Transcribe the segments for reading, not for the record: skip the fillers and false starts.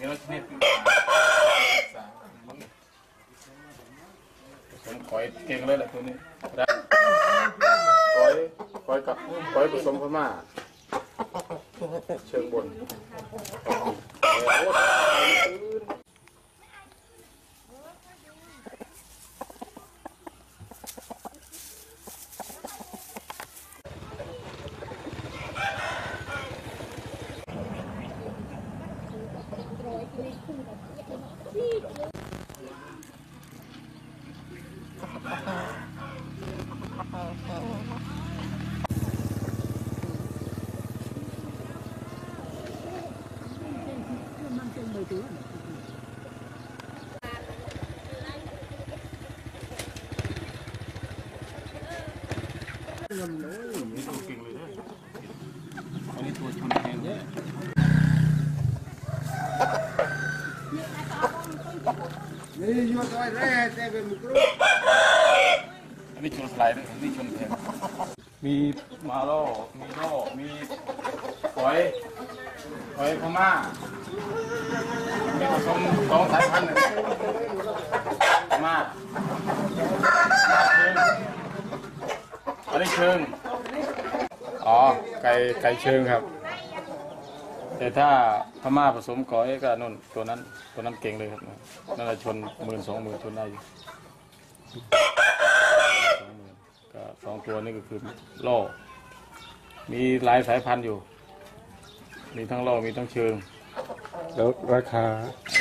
ดี๋ยวเราจะเนี่ยผมคอยเก่งเลยแหละตัวนี้คอยกับคอยผสมพม่าเชิงบนนี่ตัวเก่งเลยนะอันนี้ตัวชนแทงเนี่ยนี่ยอดอะไรแต่เป็นมุกรูอันนี้ชนสไลด์ด้วยอันนี้ชนแทงมีมาโล่มีโล่มีหอยพม่ามีผสม2 สายพันธุ์พม่าอันนี้เชิงอ๋อไก่เชิงครับแต่ถ้าพม่าผสมก้อยก็นู่นตัวนั้นเก่งเลยครับนั่นชน10,000-20,000ชนได้อยู่20,000ก็2 ตัวนี้ก็คือโล่มีหลายสายพันธุ์อยู่มีทั้งโล่มีทั้งเชิงแล้วราคา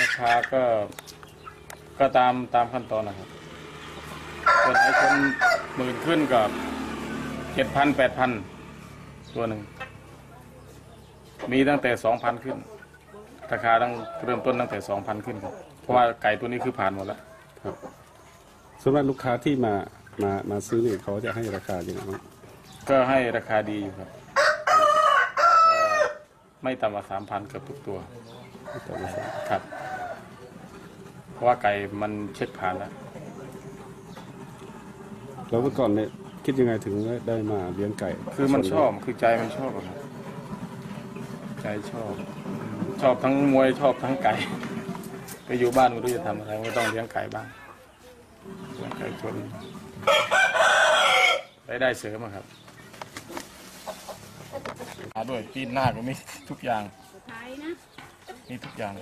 ก็ตามขั้นตอนนะครับส่วนไอ้คน10,000ขึ้นกับ7,000-8,000ตัวหนึ่งมีตั้งแต่ 2,000 ขึ้นราคาต้องเริ่มต้นตั้งแต่ 2,000 ขึ้นครับเพราะว่าไก่ตัวนี้คือผ่านหมดแล้วครับส่วนมากลูกค้าที่มาซื้อเนี่ยเขาจะให้ราคาอย่างไรบ้างก็ให้ราคาดีอยู่ครับไม่ต่ำกว่า 3,000 เกือบทุกตัวครับเพราะว่าไก่มันเช็คผ่านแล้วเมื่อก่อนเนี่ยคิดยังไงถึงได้มาเลี้ยงไก่คือมันชอบคือใจมันชอบครับใจชอบทั้งมวยชอบทั้งไก่ไปอยู่บ้านไม่รู้จะทำอะไรก็ต้องเลี้ยงไก่บ้างเลี้ยงไก่ชนได้เสริมครับหาด้วยปีนหน้าก็มีทุกอย่างมีทุกอย่าง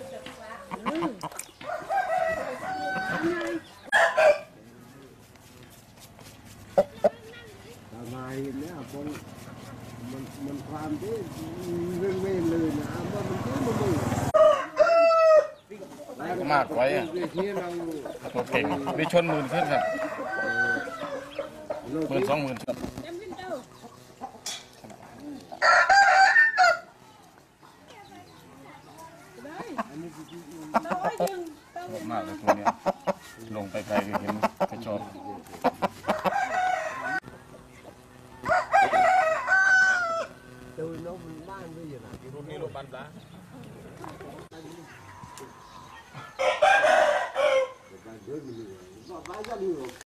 เนี่ยมันความที่เรื่องไม่เลยนะว่ามันคือมันมากไว้อะตัวเก่งได้ชน10,000ขึ้นครับ10,000-20,000ครับมากเลยตัวเนี้ยลงไปไกลก็เห็นกระชอบรุ่นนี้รถบัสนะ